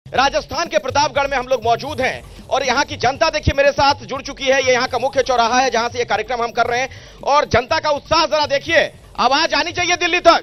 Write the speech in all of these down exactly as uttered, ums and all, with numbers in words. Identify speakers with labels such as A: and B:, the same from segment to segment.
A: राजस्थान के प्रतापगढ़ में हम लोग मौजूद हैं और यहाँ की जनता देखिए मेरे साथ जुड़ चुकी है। ये यहाँ का मुख्य चौराहा है जहां से ये कार्यक्रम हम कर रहे हैं और जनता का उत्साह जरा देखिए, आवाज आनी चाहिए दिल्ली तक।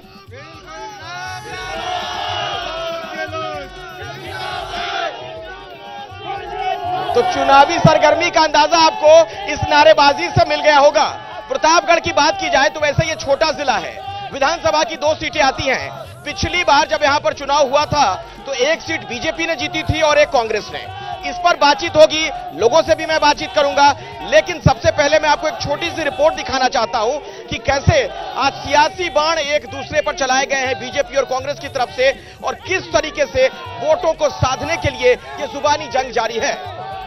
A: तो चुनावी सरगर्मी का अंदाजा आपको इस नारेबाजी से मिल गया होगा। प्रतापगढ़ की बात की जाए तो वैसे ये छोटा जिला है, विधानसभा की दो सीटें आती हैं। पिछली बार जब यहां पर चुनाव हुआ था तो एक सीट बीजेपी ने जीती थी और एक कांग्रेस ने। इस पर बातचीत होगी, लोगों से भी मैं बातचीत करूंगा, लेकिन सबसे पहले मैं आपको एक छोटी सी रिपोर्ट दिखाना चाहता हूं कि कैसे आज सियासी बाण एक दूसरे पर चलाए गए हैं बीजेपी और कांग्रेस की तरफ से और किस तरीके से वोटों को साधने के लिए यह जुबानी जंग जारी है।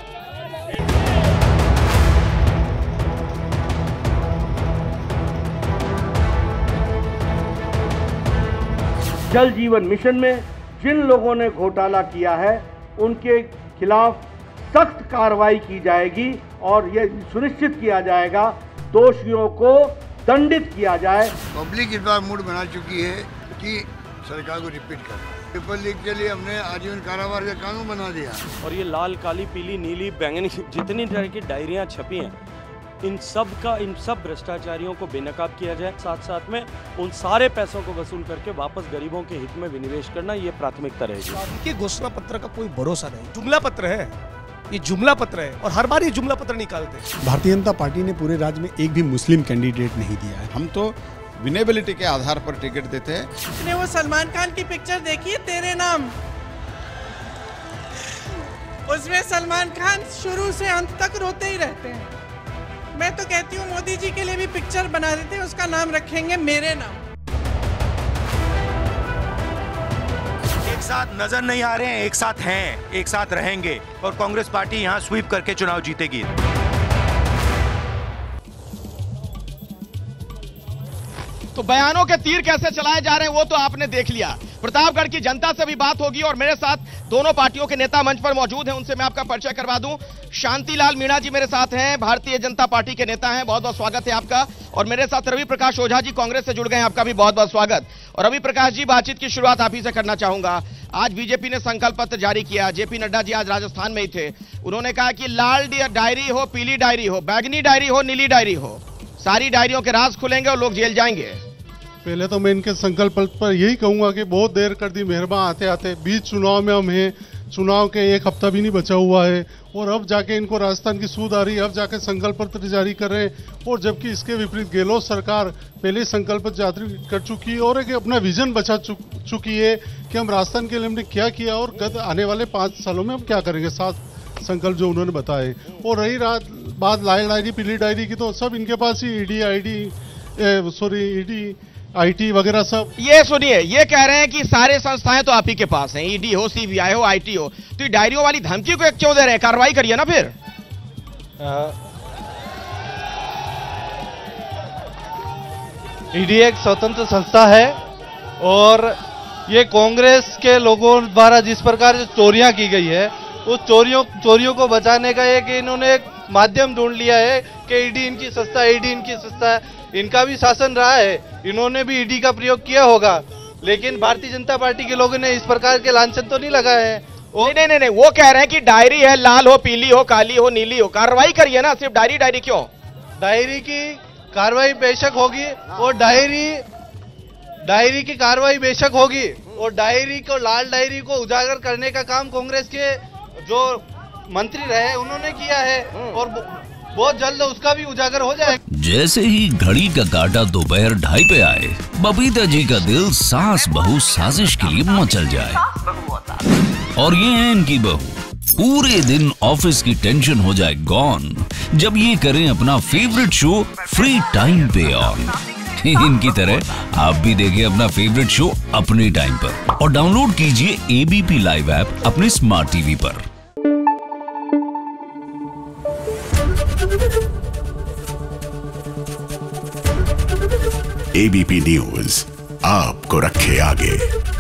B: जल जीवन मिशन में जिन लोगों ने घोटाला किया है उनके खिलाफ सख्त कार्रवाई की जाएगी और यह सुनिश्चित किया जाएगा दोषियों को दंडित किया जाए।
C: पब्लिक इस बार मूड बना चुकी है कि सरकार को रिपीट करना। पेपर लीक के लिए हमने आजीवन कारावास का कानून बना दिया
D: और ये लाल, काली, पीली, नीली, बैंगनी जितनी तरह की डायरियां छपी हैं, इन सब का इन सब भ्रष्टाचारियों को बेनकाब किया जाए। साथ साथ में उन सारे पैसों को वसूल करके वापस गरीबों के हित में विनिवेश करना ये प्राथमिकता रहेगी।
E: ये घोषणा पत्र का कोई भरोसा नहीं, जुमला पत्र है, ये जुमला पत्र है और हर बार ये जुमला पत्र निकालते हैं।
F: भारतीय जनता पार्टी ने पूरे राज्य में एक भी मुस्लिम कैंडिडेट नहीं दिया है।
G: हम तो विनेबिलिटी के आधार पर टिकट देते हैं।
H: आपने वो सलमान खान की पिक्चर देखी है तेरे नाम? उसमें सलमान खान शुरू से अंत तक रोते ही रहते हैं। मैं तो कहती हूँ मोदी जी के लिए भी पिक्चर बना देते हैं, उसका नाम रखेंगे मेरे नाम।
I: एक साथ नजर नहीं आ रहे हैं, एक साथ हैं, एक साथ रहेंगे और कांग्रेस पार्टी यहां स्वीप करके चुनाव जीतेगी।
A: तो बयानों के तीर कैसे चलाए जा रहे हैं वो तो आपने देख लिया। प्रतापगढ़ की जनता से भी बात होगी और मेरे साथ दोनों पार्टियों के नेता मंच पर मौजूद हैं, उनसे मैं आपका परिचय करवा दूं। शांतिलाल मीणा जी मेरे साथ हैं, भारतीय जनता पार्टी के नेता हैं, बहुत बहुत स्वागत है आपका। और मेरे साथ रवि प्रकाश ओझा जी कांग्रेस से जुड़ गए हैं, आपका भी बहुत बहुत स्वागत। और रवि प्रकाश जी, बातचीत की शुरुआत आप ही से करना चाहूंगा। आज बीजेपी ने संकल्प पत्र जारी किया, जेपी नड्डा जी आज राजस्थान में ही थे। उन्होंने कहा कि लाल डायरी हो, पीली डायरी हो, बैगनी डायरी हो, नीली डायरी हो, सारी डायरियों के राज खुलेंगे और लोग जेल जाएंगे।
J: पहले तो मैं इनके संकल्प पर यही कहूंगा कि बहुत देर कर दी मेहरबान आते आते। बीच चुनाव में हम हैं, चुनाव के एक हफ्ता भी नहीं बचा हुआ है और अब जाके इनको राजस्थान की सूद आ रही है, अब जाके संकल्प पत्र जारी कर रहे हैं। और जबकि इसके विपरीत गहलोत सरकार पहले संकल्प पत्र जारी कर चुकी है और एक अपना विजन बचा चुक, चुकी है कि हम राजस्थान के लिए हमने क्या किया और गत आने वाले पाँच सालों में हम क्या करेंगे, सात संकल्प जो उन्होंने बताए। और रही रात बात लाल डायरी पीली डायरी की, तो सब इनके पास ही ED I sorry ED IT वगैरह सब।
A: ये सुनिए, ये कह रहे हैं कि सारे संस्थाएं तो आप ही के पास हैं, ईडी हो, सीबीआई हो, आईटी हो, तो ये डायरियों वाली धमकी को क्यों दे रहे हैं? कार्रवाई करिए ना फिर।
K: ईडी एक स्वतंत्र संस्था है और ये कांग्रेस के लोगों द्वारा जिस प्रकार से चोरियां की गई है उस चोरियों चोरियों को बचाने का एक इन्होंने एक माध्यम ढूंढ लिया है कि ईडी इनकी संस्था है, ईडी इनकी संस्था है। इनका भी शासन रहा है, इन्होंने भी ईडी का प्रयोग किया होगा, लेकिन भारतीय जनता पार्टी के लोगों ने इस प्रकार के लांछन तो नहीं लगाए हैं।
A: नहीं नहीं नहीं, वो कह रहे हैं कि डायरी है, लाल हो, पीली हो, काली हो, नीली हो, कार्रवाई करिए ना, सिर्फ डायरी डायरी क्यों?
K: डायरी की कार्रवाई बेशक होगी और डायरी डायरी की कार्रवाई बेशक होगी और डायरी को लाल डायरी को उजागर करने का काम कांग्रेस के जो मंत्री रहे उन्होंने किया है और बहुत जल्द उसका भी उजागर हो जाएगा।
L: जैसे ही घड़ी का काटा दोपहर ढाई पे आए, बबीता जी का दिल सास बहू साजिश के लिए मचल जाए। और ये है इनकी बहू, पूरे दिन ऑफिस की टेंशन हो जाए गॉन जब ये करें अपना फेवरेट शो फ्री टाइम पे ऑन। इनकी तरह आप भी देखिए अपना फेवरेट शो अपने टाइम पर और डाउनलोड कीजिए एबीपी लाइव ऐप अपने स्मार्ट टीवी पर।
M: एबीपी न्यूज आपको रखे आगे।